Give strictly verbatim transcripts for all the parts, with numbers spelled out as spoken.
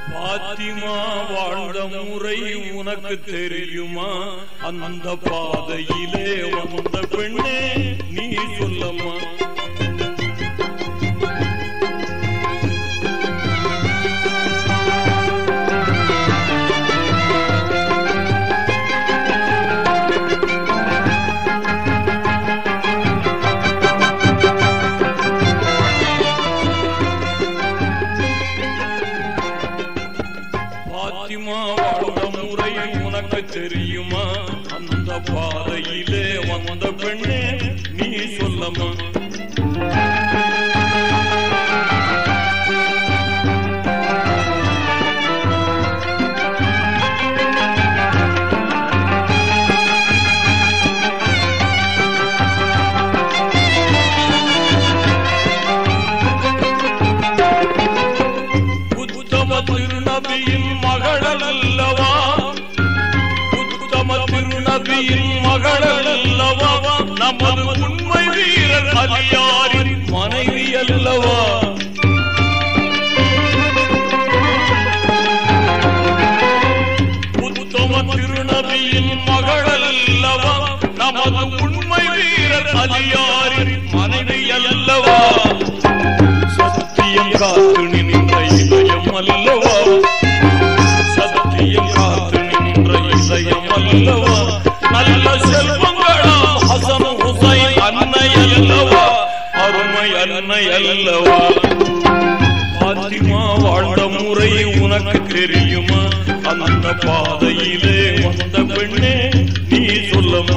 பாத்திமா வாழ்ந்த முறை உனக்கு தெரியுமா? அந்த பாதையிலே வந்த பெண்ணே நீ சொல்லம்மா. பாத்திமா வாழ்ந்த முறை உனக்கு தெரியுமா? அந்த பாதையிலே வந்த பெண்ணே நீ சொல்லம்மா. உத்தம திருநபியின் மகளல்லவா, உத்தம திருநபியின் மகளல்லவா, நமது உண்மை வீரர் அலியாரின் மனைவி அல்லவா. உத்தம திருநபியின் மகளல்லவா, நமது உண்மை வீரர் அலியாரின் மனைவி அல்லவா. சத்தியம் காத்து நின்ற இதயம் அல்லவா, சத்தியம் காத்து நின்ற இதயம் அல்லவா. நல்ல செல்வங்களாம் ஹசன் ஹுசைன் அன்னை அல்லவா, அருமை அன்னை அல்லவா. பாத்திமா வாழ்ந்த முறை உனக்கு தெரியுமா? அந்த பாதையிலே வந்த பெண்ணே நீ சொல்லம்மா.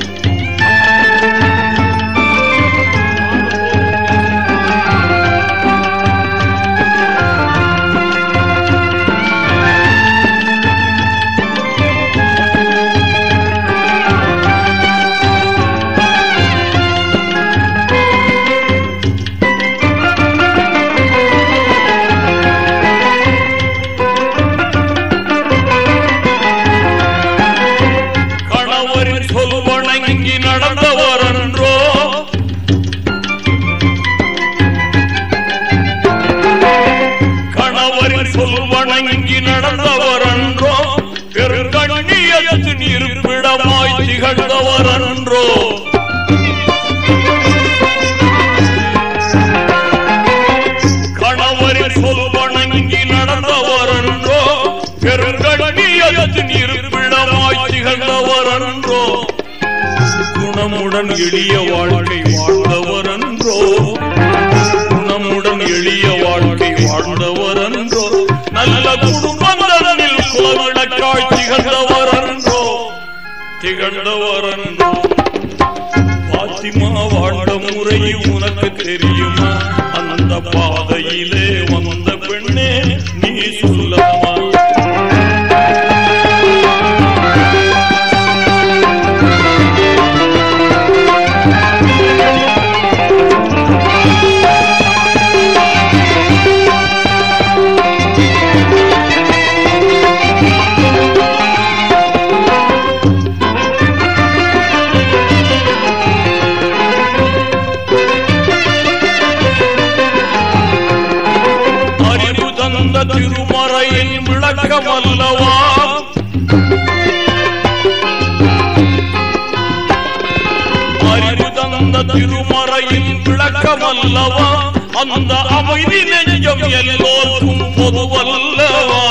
வணங்கி நடந்தவர் அன்றோ, பெருங்கண்ணியத்தின் இருப்பிடமாய் திகழ்ந்தவர் அன்றோ. கணவரின் சொல் வணங்கி நடந்தவர் அன்றோ, பெருங்கண்ணியத்தின் இருப்பிடமாய் திகழ்ந்தவர் அன்றோ. குணமுடன் எளிய வாழ்க்கை வாழ்ந்தவர் அன்றோ, குணமுடன் எளிய வாழ்க்கை வாழ்ந்தவர் அன்றோ. நல்ல குடும்பங்களில் குலவிளக்காய் திகழ்ந்தவர் அன்றோ, திகழ்ந்தவர் அன்றோ. பாத்திமா வாழ்ந்த முறை உனக்கு தெரியுமா? அந்த பாதையிலே வந்த பெண்ணே நீ சொல்லம்மா. திருமறையின் விளக்கம் அல்லவா, அறிவு தந்த திருமறையின் விளக்கம் அல்லவா. அந்த அமைதி நெஞ்சம் எல்லோருக்கும் பொதுவல்லவா.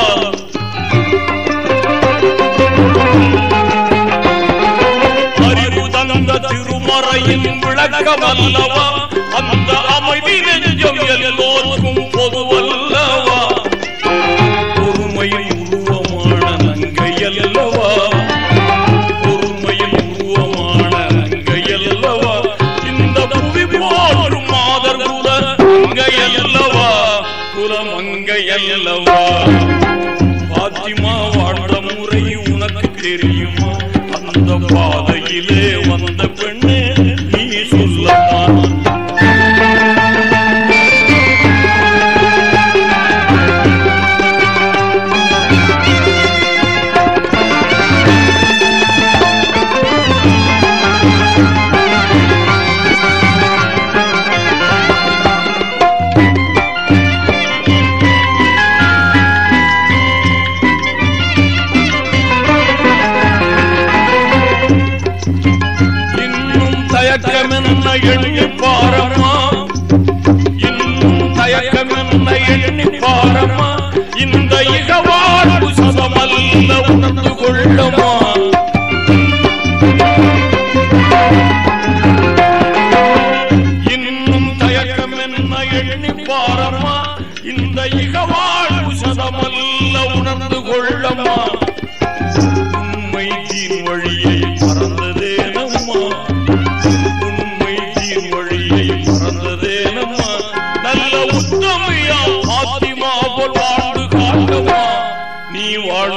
அறிவு தந்த திருமறையின் விளக்கம் அல்லவா. அந்த அமைதி நெஞ்சம் எல்லோருக்கும் பொதுவல்லவா. பொறுமையில் உருவமான நங்கை அல்லவா, பொறுமையில் உருவமான நங்கை அல்லவா. இந்த புவி போற்றும் மாதர் குல மங்கை அல்லவா, குல மங்கை அல்லவா. பாத்திமா வாழ்ந்த முறை உனக்கு தெரியுமா? அந்த பாதையிலே வந்த பெண்ணே நீ சொல்லம்மா.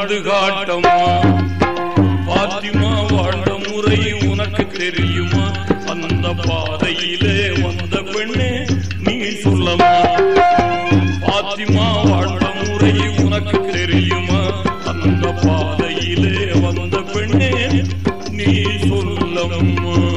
வாழ்ந்து காட்டம்மா. பாத்திமா வாழ்ந்த முறை உனக்கு தெரியுமா? அந்த பாதையிலே வந்த பெண்ணே நீ சொல்லம்மா. பாத்திமா வாழ்ந்த முறை உனக்கு தெரியுமா? அந்த பாதையிலே வந்த பெண்ணே நீ சொல்லம்மா.